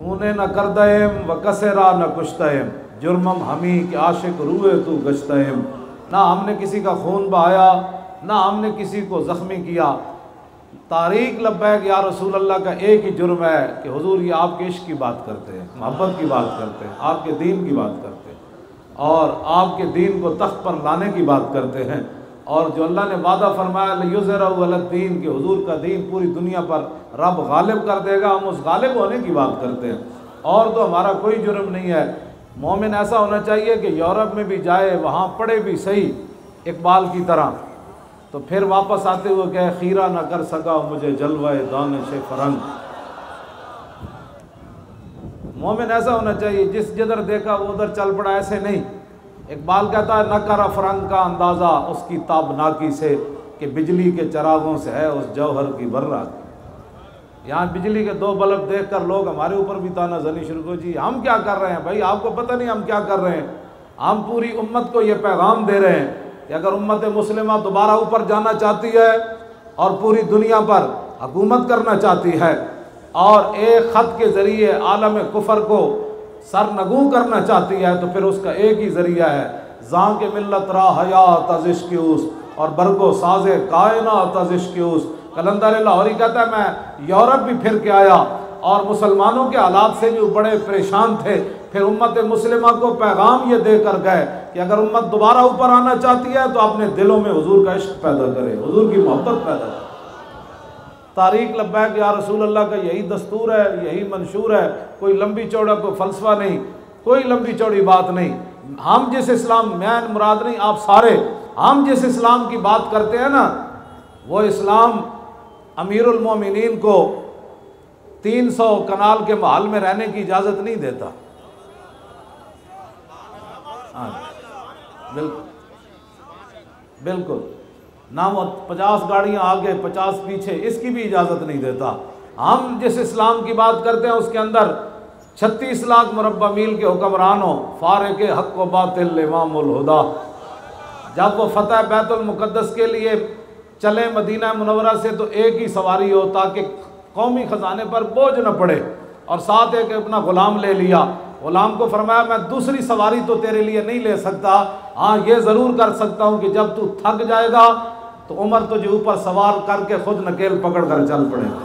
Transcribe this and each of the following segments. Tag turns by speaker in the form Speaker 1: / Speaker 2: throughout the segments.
Speaker 1: खूने न करदयम व कसरा न कुश्तयम, जुर्मम हमी के आशिक रूए तू गश्तयम। ना हमने किसी का खून बहाया, ना हमने किसी को ज़ख्मी किया। तारीक लब्बैक या रसूल अल्लाह का एक ही जुर्म है कि हुजूर ये आपके इश्क की बात करते हैं, मोहब्बत की बात करते हैं, आपके दीन की बात करते हैं और आपके दीन को तख्त पर लाने की बात करते हैं। और जो अल्लाह ने वादा फरमाया युज़हिरहु अला दीन, कि हुजूर का दीन पूरी दुनिया पर रब गालिब कर देगा, हम उस गालिब होने की बात करते हैं। और तो हमारा कोई जुर्म नहीं है। मोमिन ऐसा होना चाहिए कि यूरोप में भी जाए, वहाँ पढ़े भी सही इकबाल की तरह, तो फिर वापस आते हुए कहे खीरा ना कर सका मुझे जलवाए दानिश फरंग। मोमिन ऐसा होना चाहिए जिस जिधर देखा वो उधर चल पड़ा, ऐसे नहीं। इकबाल कहता है न कर फरंग का अंदाज़ा उसकी ताबनाकी से, कि बिजली के चरागों से है उस जौहर की बर्रा। यहाँ बिजली के दो बल्ब देख कर लोग हमारे ऊपर भी ताना जनी शुरू को, जी हम क्या कर रहे हैं भाई, आपको पता नहीं हम क्या कर रहे हैं। हम पूरी उम्मत को ये पैगाम दे रहे हैं कि अगर उम्मत मुस्लिमा दोबारा ऊपर जाना चाहती है और पूरी दुनिया पर हुकूमत करना चाहती है और एक ख़त के ज़रिए आलम कुफर को सरनगू करना चाहती है, तो फिर उसका एक ही ज़रिया है, जां के मिल्लत रा हया तजिश्क्यूस और बरगो साजे कायना तजिश्क्यूस। कलंदर लाहौरी कहता है मैं यूरोप भी फिर के आया और मुसलमानों के हालात से भी बड़े परेशान थे। फिर उम्मत मुस्लिमा को पैगाम ये दे कर गए कि अगर उम्मत दोबारा ऊपर आना चाहती है तो अपने दिलों में हुजूर का इश्क पैदा करे, हुजूर की मोहब्बत पैदा करे। तारीक लब्बैक या रसूल अल्लाह का यही दस्तूर है, यही मंशूर है। कोई लंबी चौड़ा कोई फ़लसफ़ा नहीं, कोई लंबी चौड़ी बात नहीं। हम जिस इस्लाम, मैं मुराद नहीं आप सारे, हम जिस इस्लाम की बात करते हैं ना, वो इस्लाम अमीरुल मोमिनीन को 300 कनाल के महल में रहने की इजाज़त नहीं देता। हाँ बिल्कुल बिल्कुल, ना वो 50 गाड़ियाँ आगे 50 पीछे, इसकी भी इजाज़त नहीं देता। हम जिस इस्लाम की बात करते हैं उसके अंदर 36 लाख मुरब्बा मील के हुक्मरानों फारिक हक़ व बातिल इमामुल हुदा, जब वो फ़तह बैतुल मुक़द्दस के लिए चले मदीना मुनव्वरा से तो एक ही सवारी हो ताकि कौमी ख़जाने पर बोझ न पड़े, और साथ एक अपना ग़ुलाम ले लिया। ग़ुलाम को फरमाया मैं दूसरी सवारी तो तेरे लिए नहीं ले सकता, हाँ ये ज़रूर कर सकता हूँ कि जब तू थक जाएगा तो उमर तुझे ऊपर सवार करके खुद नकेल पकड़ कर चल पड़ेगा।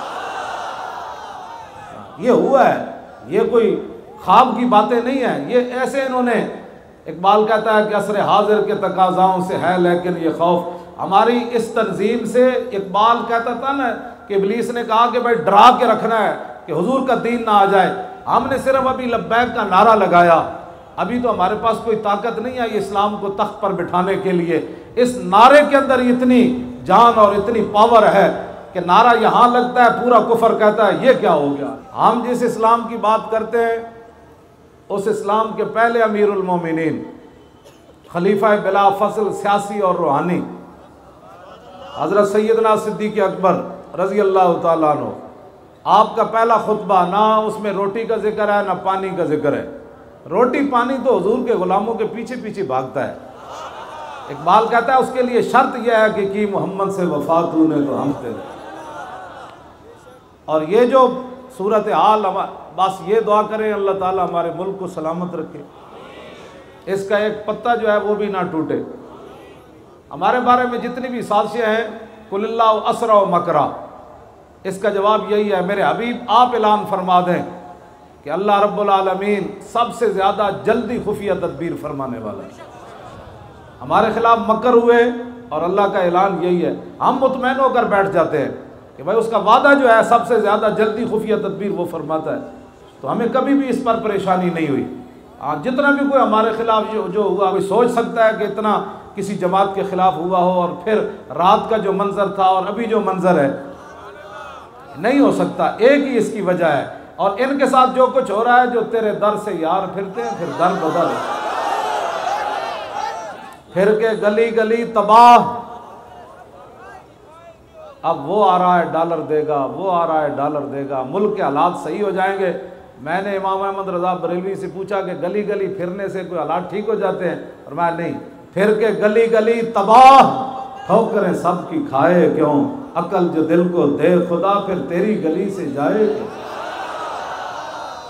Speaker 1: ये हुआ है, ये कोई ख्वाब की बातें नहीं है, ये ऐसे इन्होंने। इकबाल कहता है कि असर हाजिर के तकाज़ाओं से है लेकिन ये खौफ हमारी इस तंजीम से। इकबाल कहता था ना कि इब्लीस ने कहा कि भाई डरा के रखना है कि हुजूर का दीन ना आ जाए। हमने सिर्फ अभी लब्बैक का नारा लगाया, अभी तो हमारे पास कोई ताकत नहीं है इस्लाम को तख्त पर बिठाने के लिए। इस नारे के अंदर इतनी जान और इतनी पावर है कि नारा यहाँ लगता है पूरा कुफर कहता है ये क्या हो गया। हम जिस इस्लाम की बात करते हैं उस इस्लाम के पहले अमीरुल मोमिनीन खलीफा बिला फसल सियासी और रूहानी हज़रत सैयदना सिद्दीक़ अकबर रज़ी अल्लाह तआला अन्हु, आपका पहला खुतबा ना उसमें रोटी का जिक्र है ना पानी का जिक्र है। रोटी पानी तो हुजूर के ग़ुलामों के पीछे पीछे भागता है। इकबाल कहता है उसके लिए शर्त यह है कि मोहम्मद से वफा तूने तो हम तेरे। और ये जो सूरत हाल, बस ये दुआ करें अल्लाह ताला हमारे मुल्क को सलामत रखे, इसका एक पत्ता जो है वो भी ना टूटे। हमारे बारे में जितनी भी साजिशें हैं कुल्लाहु असरा व मकरा, इसका जवाब यही है मेरे हबीब आप ऐलान फरमा दें कि अल्लाह रब्बुल आलमीन सबसे ज़्यादा जल्दी खुफिया तदबीर फरमाने वाला है। हमारे खिलाफ मकर हुए और अल्लाह का ऐलान यही है, हम मुतमैन होकर बैठ जाते हैं कि भाई उसका वादा जो है सबसे ज़्यादा जल्दी खुफिया तदबीर वो फरमाता है। तो हमें कभी भी इस पर परेशानी नहीं हुई। जितना भी कोई हमारे खिलाफ जो हुआ, अभी सोच सकता है कि इतना किसी जमात के ख़िलाफ़ हुआ हो और फिर रात का जो मंज़र था और अभी जो मंज़र है, नहीं हो सकता। एक ही इसकी वजह है। और इनके साथ जो कुछ हो रहा है, जो तेरे दर से यार फिरते हैं फिर दर बदल फिर के गली गली तबाह। अब वो आ रहा है डॉलर देगा, वो आ रहा है डॉलर देगा, मुल्क के हालात सही हो जाएंगे। मैंने इमाम अहमद रज़ा बरेलवी से पूछा कि गली गली फिरने से कोई हालात ठीक हो जाते हैं? और मैं नहीं, फिर के गली गली तबाह, ठोकरें सब की खाए क्यों, अकल जो दिल को दे खुदा फिर तेरी गली से जाए।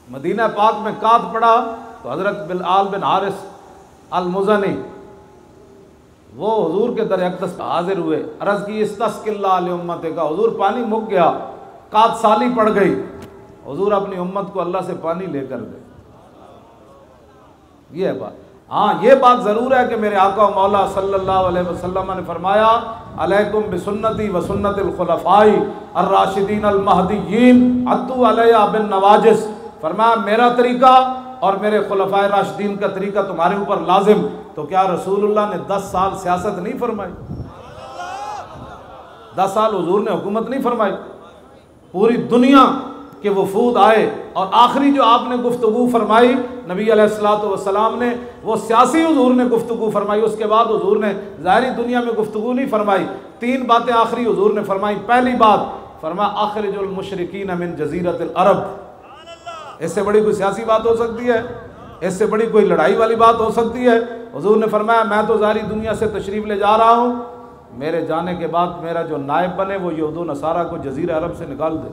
Speaker 1: मदीना पाक में कात पड़ा तो हज़रत बिलाल बिन हारिस अल-मुज़नी वो हुजूर के दर अक़दस हाजिर हुए। अर्ज़ की इस्तस्क़िल्लाह अली उम्मते का, हुजूर पानी मुक गया, कात साली पड़ गई। हुजूर अपनी उम्मत को अल्लाह से पानी लेकर दे। ये है बात। हाँ, ये बात ज़रूर है कि मेरे आका व मौला सल्लल्लाहु अलैहि वसल्लम ने फरमाया अलैकुम बिसुन्नती व सुन्नतिल खुलफ़ाई अर्राशिदीन अल महदीयीन अद्दू अलैहा बिन नवाजिस। फरमाया मेरा तरीका और मेरे खुलफ़ाए राशिदीन का तरीका तुम्हारे ऊपर लाजिम। तो क्या रसूलुल्लाह ने 10 साल सियासत नहीं फरमाई? 10 साल हुजूर ने हुकूमत नहीं फरमाई? पूरी दुनिया के वफूद आए और आखिरी जो आपने गुफ्तगू फरमाई नबी अलैहिस्सलातु वस्सलाम ने, वो सियासी हुजूर ने गुफ्तगू फरमाई। उसके बाद हुजूर ने ज़ाहिरी दुनिया में गुफ्तगू नहीं फरमाई। 3 बातें आखिरी हुजूर ने फरमाई। पहली बात फरमाया अखरिजुल मुशरिकीन मिन जज़ीरतिल अरब। इससे बड़ी कोई सियासी बात हो सकती है? इससे बड़ी कोई लड़ाई वाली बात हो सकती है? हुजूर ने फरमाया मैं तो ज़ाहिरी दुनिया से तशरीफ़ ले जा रहा हूँ, मेरे जाने के बाद मेरा जो नायब बने वो यहूद व नसारा को जज़ीरा अरब से निकाल दे।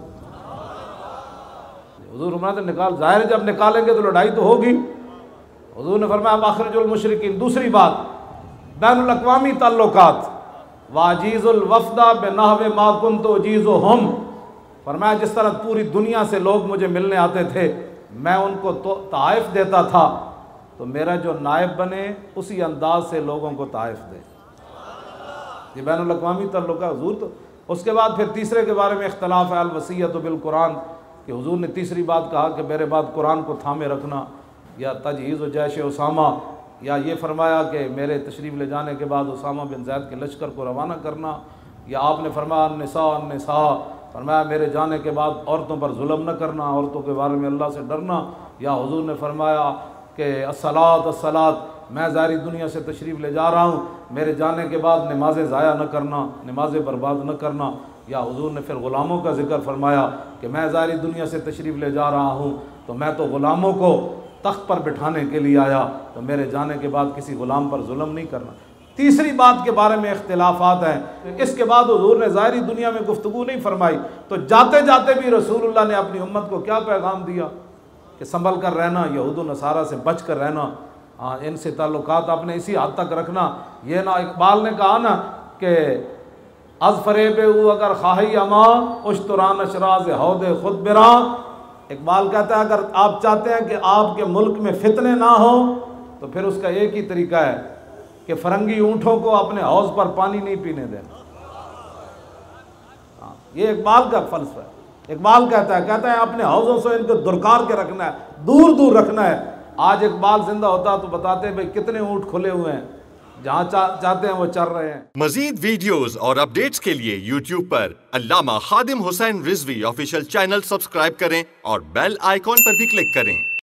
Speaker 1: हुजूर फरमाते निकाल, ज़ाहिर है जब निकालेंगे तो लड़ाई तो होगी। हुजूर ने फरमाया अखरिजुल मुशरिकीन। दूसरी बात बैनुल अक़वामी ताल्लुकात वाजीज़ुल वफ़दा बिनहवे मा कुन्तु उजीज़ुहुम। फरमाया जिस तरह पूरी दुनिया से लोग मुझे मिलने आते थे, मैं उनको तो ताइफ देता था, तो मेरा जो नायब बने उसी अंदाज से लोगों को ताइफ दे। ये बैनुल अक़वामी ताल्लुकात हुजूर। तो उसके बाद फिर तीसरे के बारे में इख्तलाफ है अल वसीयतु बिल कुरान, कि हुजूर ने तीसरी बात कहा कि मेरे बाद कुरान को थामे रखना, या तजहीज़ व जैश उसामा, या ये फरमाया कि मेरे तशरीफ़ ले जाने के बाद उसामा बिन ज़ैद के लश्कर को रवाना करना, या आपने फरमाया निसा फरमाया मेरे जाने के बाद औरतों पर जुल्म न करना, औरतों के बारे में अल्लाह से डरना, या हुजूर ने फरमाया कि अस्सलात मैं ज़ाहिरी दुनिया से तशरीफ़ ले जा रहा हूँ, मेरे जाने के बाद नमाज़ें ज़ाया न करना, नमाज़ें बर्बाद न करना, या हुजूर ने फिर ग़ुलामों का ज़िक्र फरमाया कि मैं ज़ाहिरी दुनिया से तशरीफ़ ले जा रहा हूँ तो मैं तो ग़ुलामों को तख्त पर बिठाने के लिए आया, तो मेरे जाने के बाद किसी ग़ुलाम पर जुल्म नहीं करना। तीसरी बात के बारे में इख्तिलाफ़ात हैं। इसके बाद हुजूर ने ज़ाहिरी दुनिया में गुफ्तगू नहीं फरमाई, तो जाते जाते भी रसूलुल्लाह ने अपनी उम्मत को क्या पैगाम दिया कि संभल कर रहना, यहूद व नसारा से बच कर रहना, हाँ इनसे ताल्लुकात आपने इसी हद तक रखना। ये ना इकबाल ने कहा ना कि अज़ फ़रेब अगर खाही अमा उश्तरान अशराज हौद खुद बिरा। इकबाल कहता है अगर आप चाहते हैं कि आपके मुल्क में फितने ना हो तो फिर उसका एक ही तरीका है कि फ़रंगी ऊँटों को अपने हौज़ पर पानी नहीं पीने देना। हाँ, ये इकबाल का फ़लसफ़ा है। इकबाल कहता है अपने हौज़ों से इनको दुरकार के रखना है, दूर दूर रखना है। आज इकबाल जिंदा होता तो बताते भाई कितने ऊँट खुले हुए हैं, जहाँ चाहते हैं वो चल रहे हैं।
Speaker 2: मजीद वीडियोस और अपडेट्स के लिए YouTube पर Allama Khadim Hussain Rizvi official channel subscribe करें और बेल आइकॉन पर भी क्लिक करें।